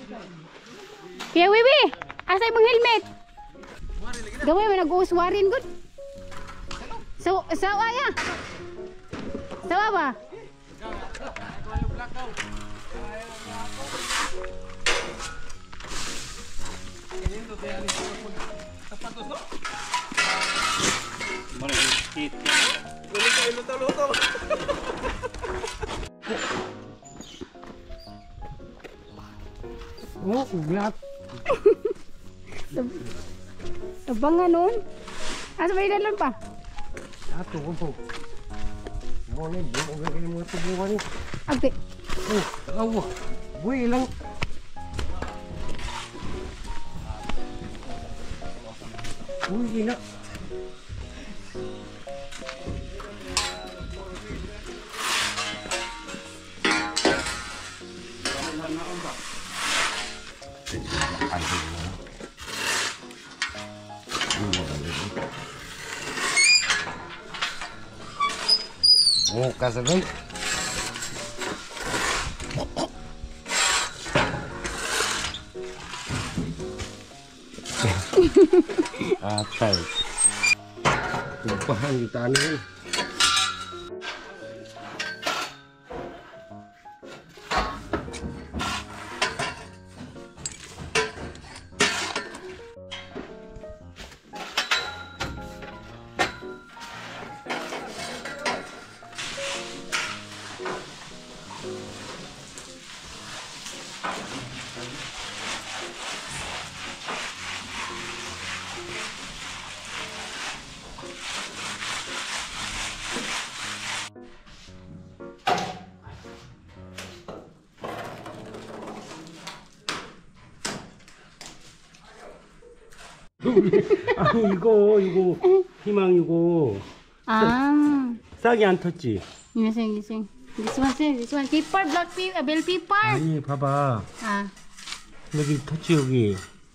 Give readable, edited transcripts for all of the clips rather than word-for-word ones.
Kuya Wiwi, asa imong helmet? Gawin mo nag-uuswarin gud. Sawa ya. Sawa ba? Oh, ulat. Tabangan nun. Asa ba ilan pa? Ato ko po. Ano ni, buong gagawin mga tubuhan ni. Agti. Oh, awa. Buhay lang. Buhay na. Oh, kasagay. Atay. Tumpahan yung tanin. 아니 이거 희망 이거 싹이 안 텄지? Gising. This one. Paper, black paper, bell paper. 아니 봐봐. 여기 터치 여기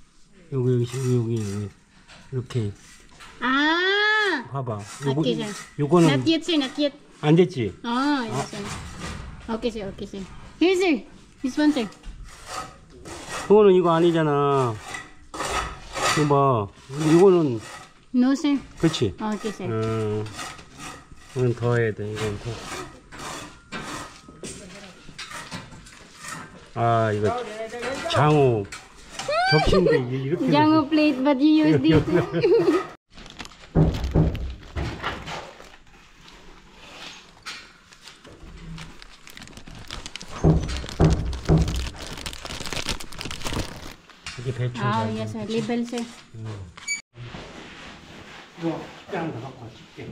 이렇게. 봐봐. 요거는 Not yet, sir. Not yet. 안 됐지? Yes, sir. Okay, sir. Here, sir. This one, sir. 그거는 이거 아니잖아. 이거 봐. 이거는 No, sir. 그렇지? Okay, sir. 이건 더 해야 돼. 이건 더. 아, 이거 장어 접시인데 이렇게. Jango plate, but you use this. 이게 배추. Yes, sir. Label, sir. 이거 짠 갖고 줄게.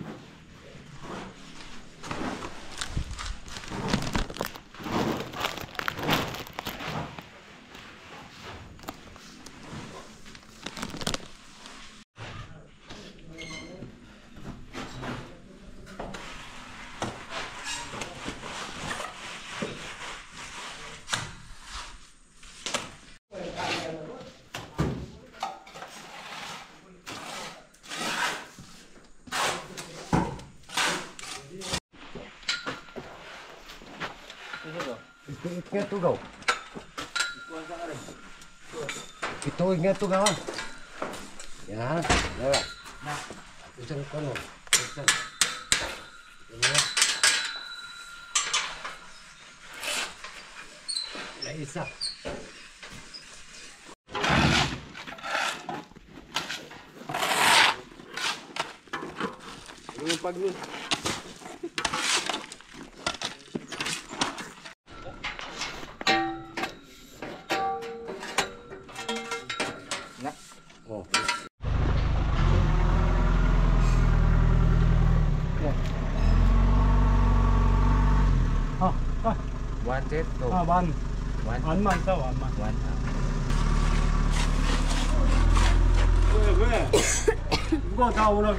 Ingat tu kau. Itu ingat tu kawan. Ya, dah. Pusing kono. Pusing. Ini. Ya isa. Ini pagi. One set tu. One. One 있어, one. 왜? 누가 다 오라고?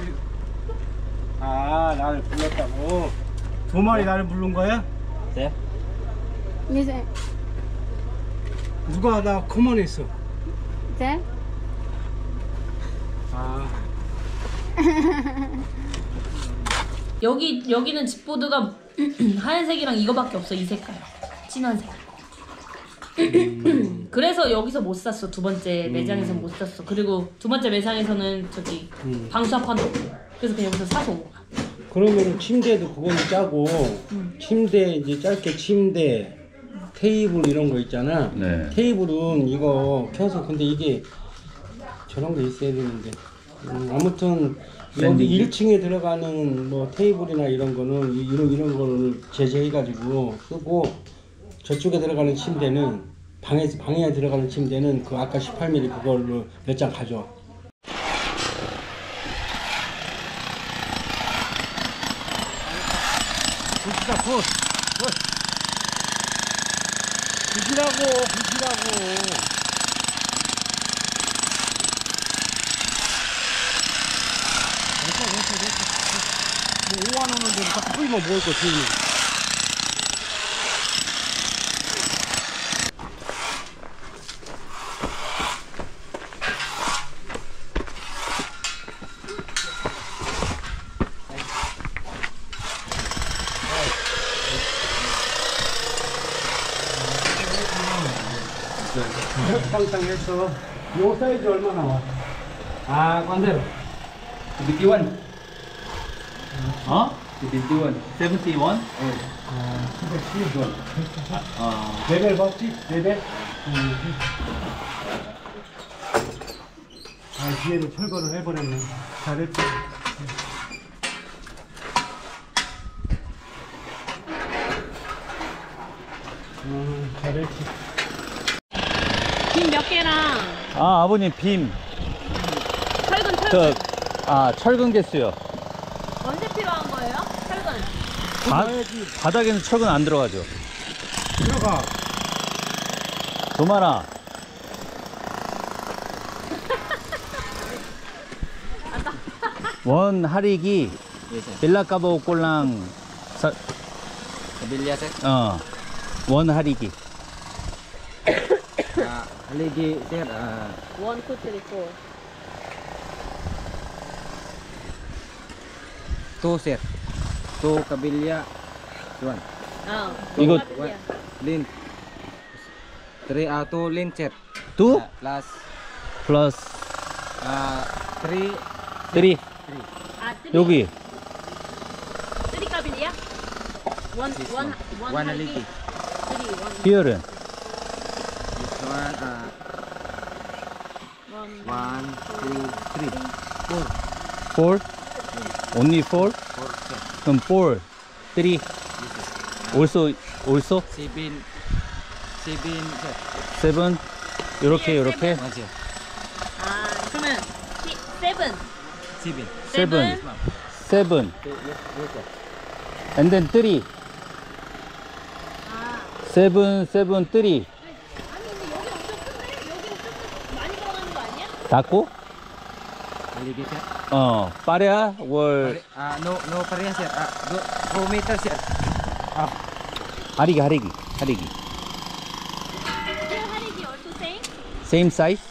나를 불렀다고. 두 마리 나를 부른 거야? 네? Yes, sir. 누가 나 커먼했어? Sir? 여기는 집보드가 하얀색이랑 이거밖에 없어. 이 색깔 진한 색. 그래서 여기서 못 샀어. 두 번째 매장에서 못 샀어. 그리고 두 번째 매장에서는 저기 방수합판도 없고. 그래서 그냥 여기서 사서 온 거야. 그러면 침대도 그거는 짜고 침대 이제 짧게 침대 테이블 이런 거 있잖아. 네. 테이블은 이거 켜서 근데 이게 저런 게 있어야 되는데 아무튼 여기 1층에 들어가는 뭐 테이블이나 이런 거는 이런 거를 제재해 가지고 쓰고 저쪽에 들어가는 침대는 방에 들어가는 침대는 그 아까 18mm 그걸로 몇 장 가져. 굿이다 굿. 굿이라고. 됐어. 뭐 5만 원은 좀 자꾸 뿌리면 먹을 거 지금. 상상해서 요 사이즈 얼마 나와? Ah, Kwanzaa. 51. Huh? 51. 71? 레벨 봤지? 레벨? 아, 뒤에도 철거를 해버렸네. 잘했지. 잘했지. 빔 몇 개랑 아, 아버님 빔. 철근. 철근 개수요. 언제 필요한 거예요? 철근. 바닥에는 철근 안 들어가죠. 들어가. 도마라. 원 하리기 빌라카보 꼴랑 Kabilya sir. 원 하리기. Haligi sir. 1, 2, 3, 4. 2 sir. 2 kabilya. 1. 이거 Lin. 3 2 lin sir. 두 Plus 플러스 3 3 아, 여기 3 까빌이야? 1 haligi. 3, 1. 히얼은 This one 1 2 3 4. 4 only 4 4 sir. 그럼 4 3 also 7 sir. 7 요렇게 1 sir. 아, 그러면 7. 7. 7 and then 3 아. 7 3 3 아니, 근데 여기 엄청 큰데? 여기 엄청 많이 들어가는 거 아니야? 닫고 Haligi sir. 빠레야 월 No pareha sir. 2 meter sir. 하리기 Here, 하리기 also same? same size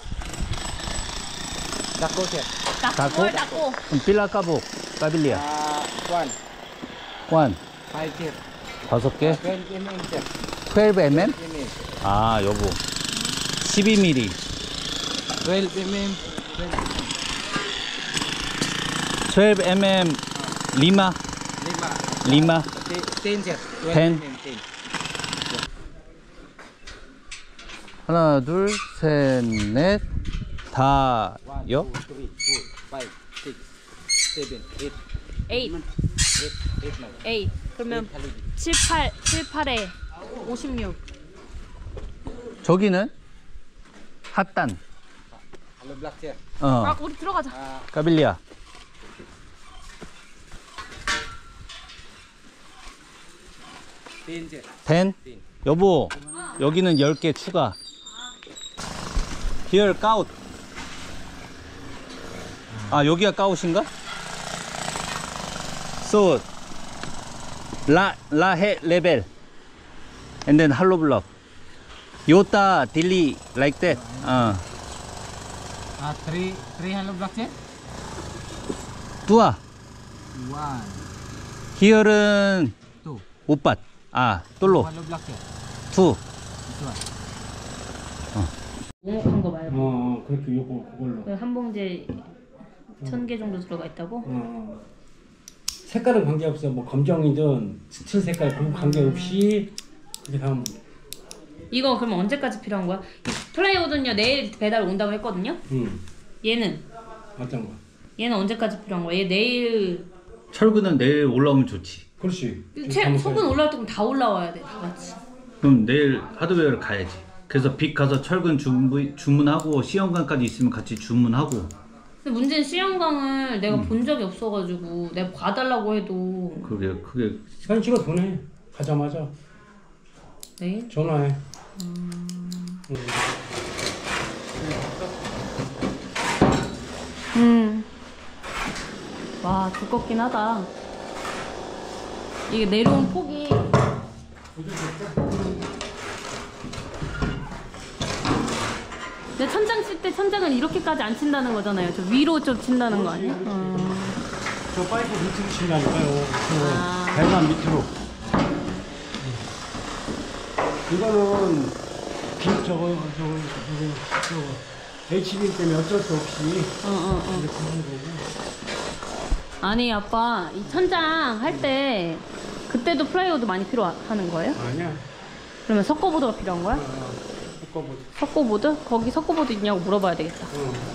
Dako sir. 닫고? 닫고. 그럼 빌라카보 까빌리아 1 1 5 sir. 5개 20 mm sir. 12mm 12 mm. 아 여보 12mm 12 mm. 12mm 리마 5 10 sir. 12 10. mm 10. 하나 둘 셋 넷 1 다여 2 3 4 5 6 7 8 8. 8 9. 8. 그러면 7, 8에 56. 저기는 핫단 Hello black sir. 아, 우리 들어가자. 까빌리아 10 sir. 10 여보 여기는 10개 추가 Here 까웃 아 여기가 까웃인가? So 라해 레벨 and then 할로 블럭 요타 딜리 like that 3 hello black sir. 뚜아 1 Here는 2 오빠 똘로 hello black sir. 2 This one. 오목한 거 말고 그렇게 요거 그걸로. 한 봉지에 1000개 정도 들어가 있다고? 색깔은 관계없어. 뭐 검정이든 스틸 색깔 그런 관계없이 그렇게 하면. 이거 그러면 언제까지 필요한 거야? 플라이우드는요 내일 배달 온다고 했거든요. 얘는 어떤 거? 얘는 언제까지 필요한 거야? 얘 내일 철근은 내일 올라오면 좋지. 그렇지. 석은 올라올 때 그럼 다 올라와야 돼, 다 같이. 그럼 내일 하드웨어를 가야지. 그래서 빅 가서 철근 주문하고 시험관까지 있으면 같이 주문하고. 근데 문제는 시험광을 내가 본 적이 없어가지고 내가 봐달라고 해도 그게 사진 찍어 보내. 가자마자 내일? 전화해. 와 두껍긴 하다. 이게 내려온 폭이 근데 천장 칠 때 천장은 이렇게까지 안 친다는 거잖아요. 저 위로 좀 친다는 거 아니야? 저 파이프 밑으로 친다니까요. 아. 배관 밑으로. 이거는 저거 HB 때문에 어쩔 수 없이 이렇게 하는 거고. 아니 아빠 이 천장 할 때 그때도 플라이우드 많이 필요하는 거예요? 아니야. 그러면 석고보드가 필요한 거야? 석고보드. 석고보드? 거기 석고보드 있냐고 물어봐야 되겠다.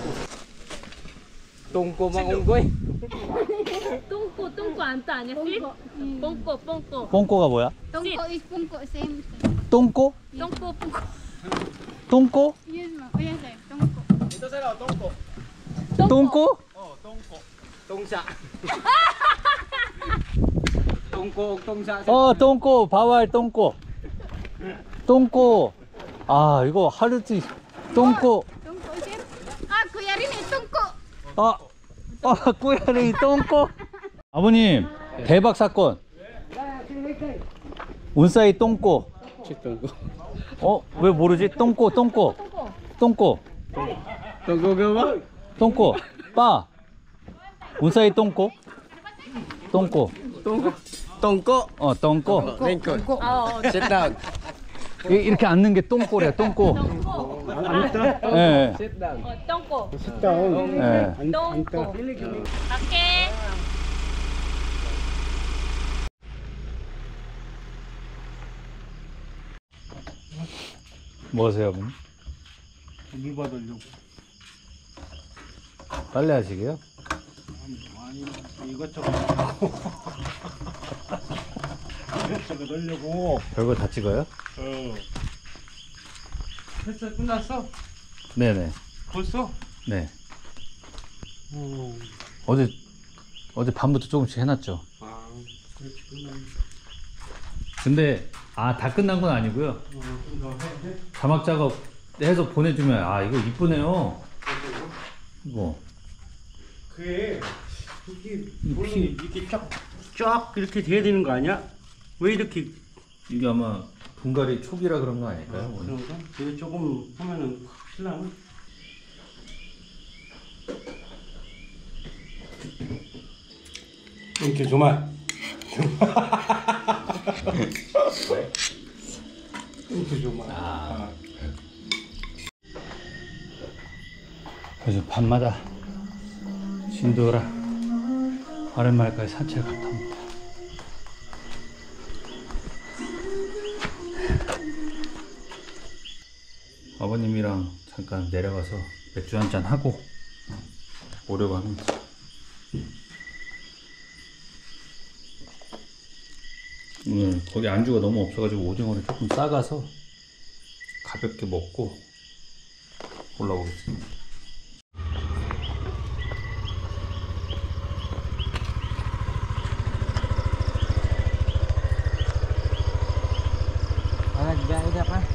똥꼬만 온 거야? 똥꼬 안따 아니야? 뽕꼬 뽕꼬가 뭐야? Tungko is pungko, same. 똥꼬? 똥꼬 똥꼬? Yes, ma'am. Oh, yes, sir. Tungko. 똥꼬? 똥사. 똥꼬 똥사. 똥꼬 바왈 똥꼬. 똥꼬. 아 이거 하루지 똥꼬. Tungko, sir. Ah, kuya rin eh, tungko. 꾸야리 똥꼬. 아버님 대박 사건. 운사이 똥꼬. 왜 모르지? 똥꼬. 똥꼬가 뭐? 똥꼬. 빠. 운사이 똥꼬. 똥꼬. 똥꼬. 랭크. Sit down. 이렇게 앉는 게 똥꼬래요. 똥꼬. 앉다? 예. Sit down. 똥꼬 식당. 예. 똥꼬 갈게. 뭐 하세요, 아버님? 물 받으려고. 빨래 하시게요? 아니, 이것저것. 이것저것 넣으려고. 별거 다 찍어요? 됐어, 끝났어? 네네. 벌써? 네. 어제 밤부터 조금씩 해놨죠. 아, 그렇지, 끝났네. 근데 다 끝난 건 아니고요. 좀더 해? 자막 작업 해서 보내주면 이거 이쁘네요. 이거. 그게 원래 이렇게 쫙 이렇게 돼야 되는 거 아니야? 왜 이렇게 이게 아마 분갈이 초기라 그런 거 아닐까요? 그런가? 이거 조금 하면은 확 신나나? 이렇게 정말 이렇게 정말 그래서 밤마다 진도랑 아랫마을까지 산책을 갔다 옵니다. 아버님이랑 잠깐 내려가서 맥주 한잔 하고 오려고 합니다. 오늘 거기 안주가 너무 없어가지고 오징어를 조금 싸가서 가볍게 먹고 올라오겠습니다. Gaya dah apa?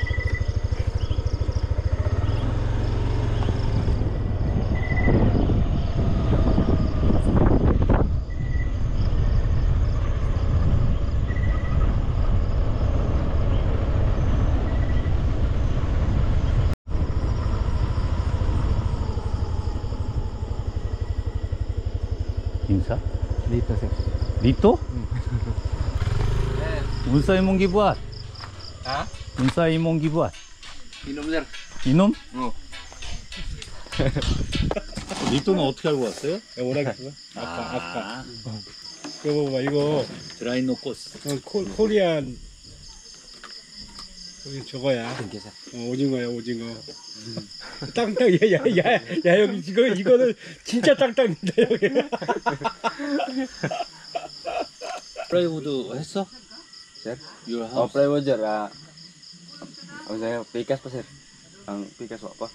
인사? Dito sir. 리또? 운사이몽 기부앗. Ha? 운사이몽 기부앗. Minum sir. 이놈? 이 돈은 어떻게 알고 왔어요? 오라기 아까. 이거 봐봐, 이거 드라이노코스. 코리안 저거야. 오징어야, 오징어. 땅땅, 야, 여기 이거는 진짜 땅땅인다, 여기. 프라이우드 했어? Sir? Your Oh, house? plywood sir. Ang saya, pikas pa sir. Ang pikas pa.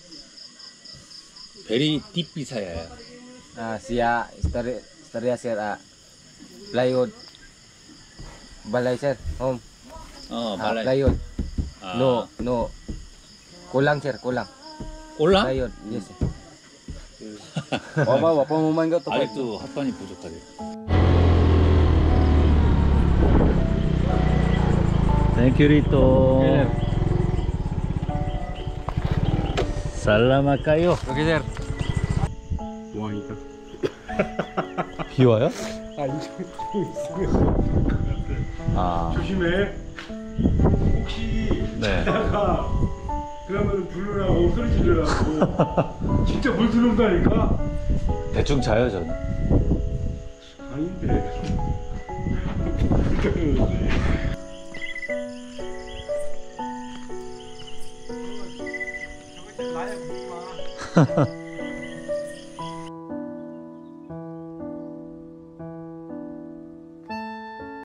베리 딥비사야야. Siya, istorya sir. Plywood. Balay sir. Home. 말라이. Plywood. 아, No. Kulang sir, kulang. 올라? Plywood. Yes sir. Wapa mo man to. 아직도 합판이 부족하대. Thank you, Rito. Salamat kayo. Okay sir. 왕이다. 비 와요? 아, 아, 조심해. 혹시 네. 자다가 그러면 부르라고 소리 지르라고. 진짜 물 들어온다니까? 대충 자요, 저는. 아닌데. 나의 마